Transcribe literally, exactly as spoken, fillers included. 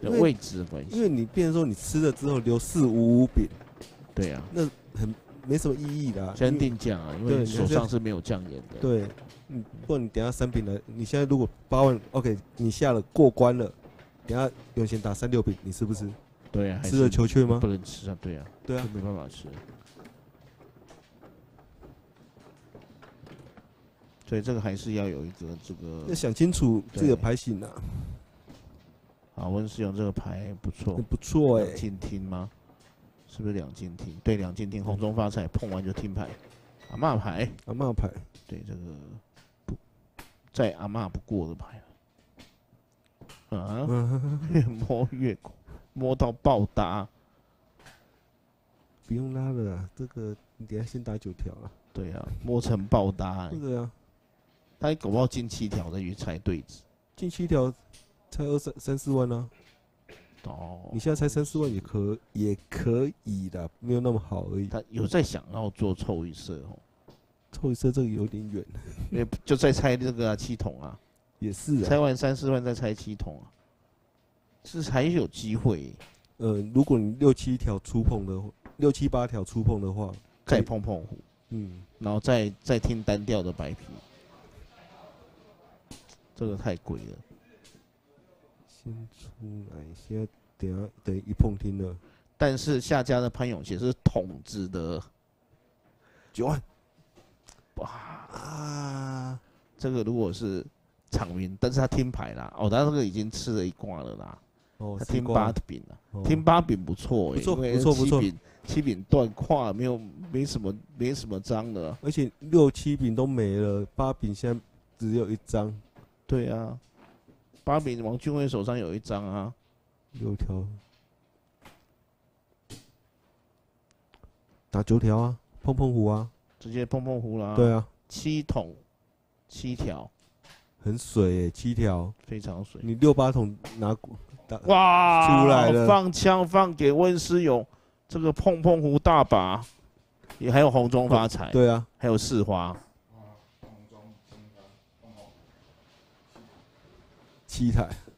的位置的关系。 因为你变成说你吃了之后留四五五饼， 对啊， 那很没什么意义的、啊。 先定酱啊，因为手上是没有酱盐的。 对，嗯，不然你等一下三饼来，你现在如果八万 ，OK， 你下了过关了，等一下永贤打三六饼，你吃不吃？ 对啊， 吃了求缺吗？ 不能吃啊，对啊， 对啊， 没办法吃。所以这个还是要有一个这个， 要想清楚自己的牌型啊。 好，温世勇这个牌不错， 不错哎、欸。 两进厅吗？是不是两进厅？对，两进厅，红中发财，碰完就听牌。阿嬷牌， 阿嬷牌， 对这个不在阿嬷不过的牌了。啊，越摸越摸到爆搭。 不用拉了啦，这个你等一下先打九条啊。 对啊，摸成爆搭、欸。 对啊。 他搞不好进七条再去猜对子， 进七条才二三三四万啊。 哦， 你现在才三四万也可也可以的，没有那么好而已。 他有在想要做凑一色哦， 凑一色这个有点远， 因为就在猜这个啊七筒啊， 也是啊， 猜完三四万再猜七筒啊，是还有机会、欸。 呃，如果你六七条触碰的，六七八条触碰的话， 再碰碰胡， 嗯， 然后再再听单调的白皮。这个太贵了， 先出来，现在等下等一碰听了。 但是下家的潘永贤是筒子的九万， 哇啊！ 这个如果是场名，但是他听牌啦，哦，他这个已经吃了一挂了啦， 哦， 他听八饼了， 哦、 听八饼不错、欸， 不错不错不错， 七饼断胯，没有没什么没什么张的， 而且六七饼都没了，八饼现在只有一张。 对啊，八饼王俊辉手上有一张啊， 六条，打九条啊，碰碰胡啊， 直接碰碰胡啦。 对啊， 七筒，七条， 很水诶，七条， 非常水。 你六八筒拿打哇， 出来了， 放枪放给温思勇，这个碰碰胡大把，也还有红中发财， 对啊， 还有四花。 七台。